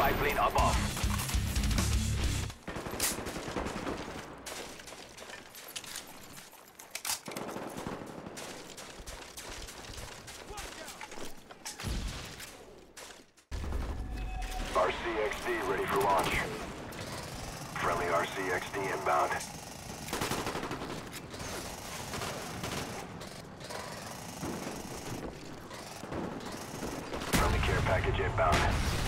Spy plane above. RCXD ready for launch. Friendly RCXD inbound. Friendly care package inbound.